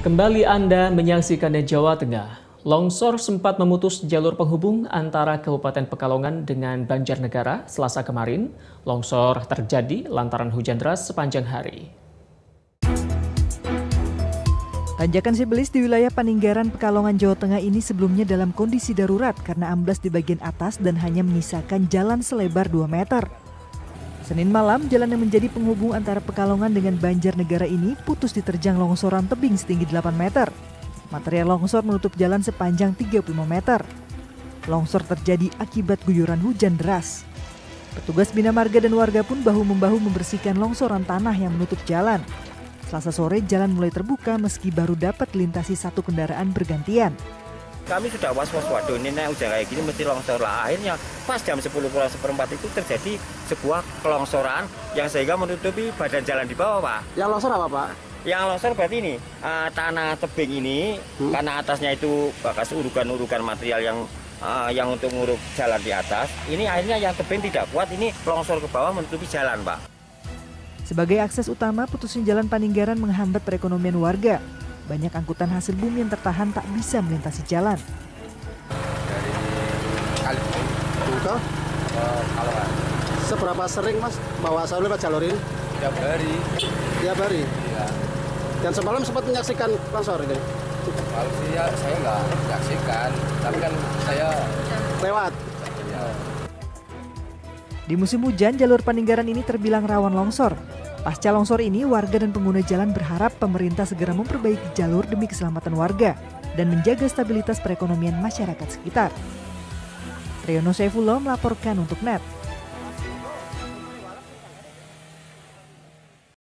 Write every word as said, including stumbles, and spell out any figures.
Kembali Anda menyaksikan di Jawa Tengah. Longsor sempat memutus jalur penghubung antara Kabupaten Pekalongan dengan Banjarnegara Selasa kemarin. Longsor terjadi lantaran hujan deras sepanjang hari. Tanjakan Sibelis di wilayah Paninggaran, Pekalongan, Jawa Tengah ini sebelumnya dalam kondisi darurat karena amblas di bagian atas dan hanya menyisakan jalan selebar dua meter. Senin malam, jalan yang menjadi penghubung antara Pekalongan dengan Banjarnegara ini putus diterjang longsoran tebing setinggi delapan meter. Material longsor menutup jalan sepanjang tiga puluh lima meter. Longsor terjadi akibat guyuran hujan deras. Petugas Bina Marga dan warga pun bahu-membahu membersihkan longsoran tanah yang menutup jalan. Selasa sore, jalan mulai terbuka meski baru dapat dilintasi satu kendaraan bergantian. Kami sudah was-was, waduh ini naik hujan kayak gini mesti longsor lah. Akhirnya pas jam sepuluh kurang seperempat itu terjadi sebuah kelongsoran yang sehingga menutupi badan jalan di bawah, Pak. Yang longsor apa, Pak? Yang longsor berarti ini, uh, tanah tebing ini, hmm? karena atasnya itu bekas urukan-urukan material yang uh, yang untuk nguruk jalan di atas. Ini akhirnya yang tebing tidak kuat, ini longsor ke bawah menutupi jalan, Pak. Sebagai akses utama, putusnya jalan Paninggaran menghambat perekonomian warga. Banyak angkutan hasil bumi yang tertahan tak bisa melintasi jalan. Dari kali itu Pekalongan. Seberapa sering Mas bawa sampah lewat jalur ini? Tiap hari. Tiap hari? Iya. Dan semalam sempat menyaksikan longsor ini? Kalau sih ya, saya nggak menyaksikan, tapi kan saya lewat. Ya. Di musim hujan, jalur Paninggaran ini terbilang rawan longsor. Pasca longsor ini, warga dan pengguna jalan berharap pemerintah segera memperbaiki jalur demi keselamatan warga dan menjaga stabilitas perekonomian masyarakat sekitar. Triyono Saifullah melaporkan untuk N E T.